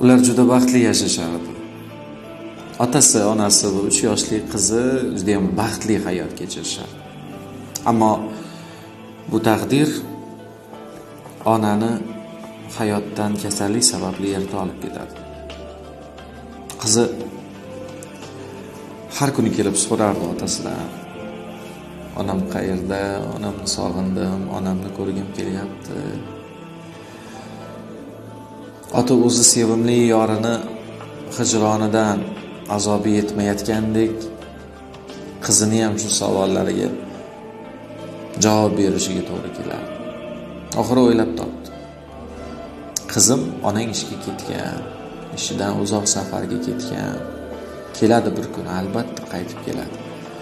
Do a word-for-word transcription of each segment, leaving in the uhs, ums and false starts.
ular juda baxtli yashashardi. Otasi, onasi va uch yoshli qizi juda ham baxtli hayot kechirishar. Ammo bu taqdir onani hayotdan kasallik sababli yerga olib ketadi. Qizi har kuni kelib so'rardi otasidan. Onam qayerda? Onamni sog'indim, onamni ko'rgim kelyapti. Ota o'zi sevimli yorini hijronidan azobi yetmayotgandek, qizini ham shu savollariga javob berishiga to'g'ri keladi. Oxiri o'ylab topdi. Qizim, onang ishga ketgan, ishidan uzoq safarga ketgan. Keladi bir kun, albatta qaytib keladi.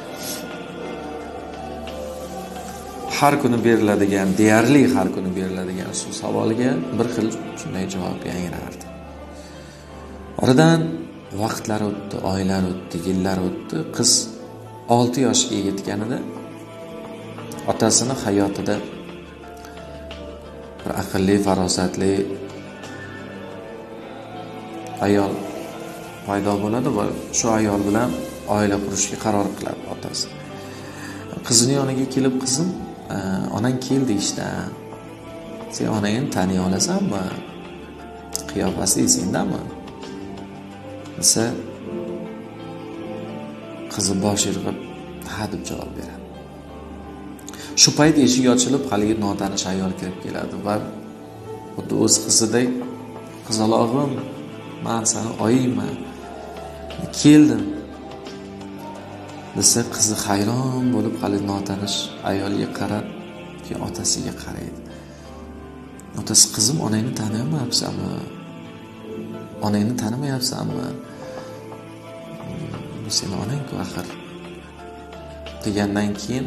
Har kuni beriladigan, deyarli har kuni beriladigan shu savolga bir xil shunday javob yangrardi. Oradan vaqtlar o'tdi, oylar o'tdi, yillar o'tdi. Qiz olti yoshga yetganida otasini hayotida bir aqlli, farosatli ayol paydo bo'ladi va shu ayol bilan oila qurishga qaror qiladi otasi. Qizning yoniga kelib, qizim, onang keldi ishdan. Sen onangni taniy olasanmi? Qiyofasi esingdami? Desa, qizi bosh irg'ib, ha deb javob beradi. Shu payt eshik ochilib, haligi notanish ayol kirib keladi va xuddi o'z qizidek, qizalog'im, men seni oyingman, keldim desa, qizi hayron bo'lib haligi notanish ayolga qarab, keyin otasiga qaraydi. Otasi, qizim, onangni tanimayapsanmi? Onangni tanimayapsanmi? Bu seni onang-ku axir. Degandan keyin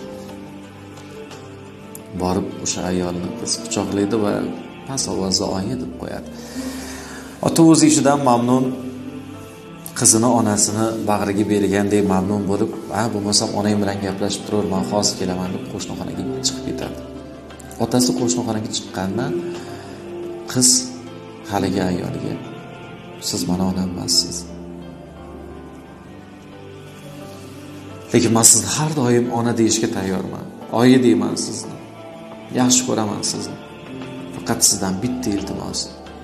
borib o'sha ayolni qiz quchoqlaydi va past ovozda oyi deb qo'yadi. Ota o'z ishidan mamnun, qizini onasini bag'riga bergandek mamnun bo'lib, "Ha, bo'lmasam onang bilan gaplashib turarman, hozir kelaman" deb qo'shnixonaga chiqib ketadi. Otasi qo'shnixonaga chiqqandan qiz haligi ayoliga, "Siz mana onam emassiz. Lekin men sizni har doim ona deyishga tayyorman. Oyi deyman sizni. Yaxshi ko'raman sizni. Faqat sizdan bitta iltimos.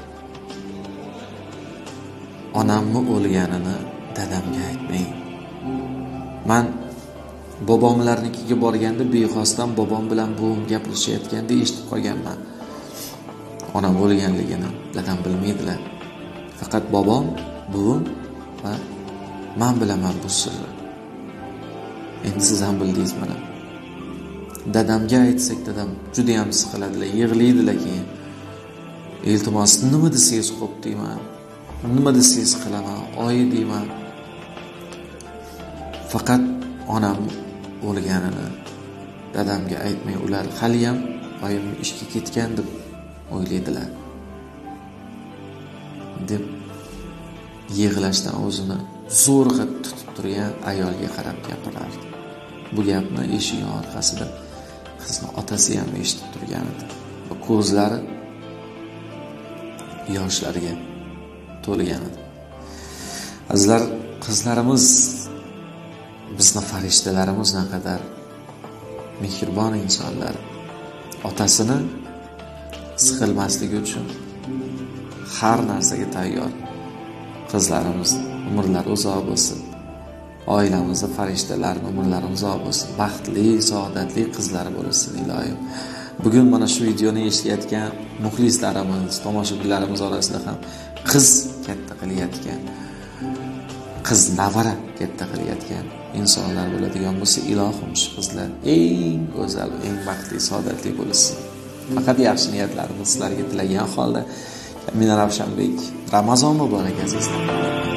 Onamni o'lganini dadamga aytmang. Men bobomlarnikiga borganda bexosdan bobom bilan buvim gaplashayotganda eshitib qolganman. Onam o'lganligini dadam bilmaydilar. Faqat bobom, buvim va men bilaman bu sirni. Endi siz ham bildingiz mana. Dadamga aytsak, dadam juda ham siqiladilar, yig'laydilar keyin. Iltimos, nima desangiz xo'p deyman. Nima desangiz qilaman, oyi deyman. Faqat onam o'lganini dadamga aytmay, ular hali ham oyim ishga ketgan deb o'ylaydilar. deb yig'lashdan o'zini zo'rg'a tutib turgan ayolga qarab gapirardi. Bu gapni eshik orqasida qizning otasi ham eshitib turgan edi. Va ko'zlari yoshlarga to'lgan edi. Azizlar, qizlarimiz bizni farishtalarimiz naqadar mehribon insonlar. Otasini siqilmasligi uchun har narsaga tayyor. Qizlarimiz umrlari uzoq bo'lsin. Oilamizda farishtalar umrlari uzoq bo'lsin. Baxtli, saodatli qizlar bo'lsin ilohim. Bugun mana shu videoni eshitayotgan muxlislarimiz, tomoshabinlarimiz orasida ham qiz katta qilayotgan, qiz navara katta qilayotgan insonlar bo'ladigan bo'lsa, ilohim shu qizlar eng go'zal, eng baxtli, saodatli bo'lsin. Faqat yaxshi niyatlarimiz sizlarga tilagan holda, men Ravshanbek, Ramazon muborak azizlar.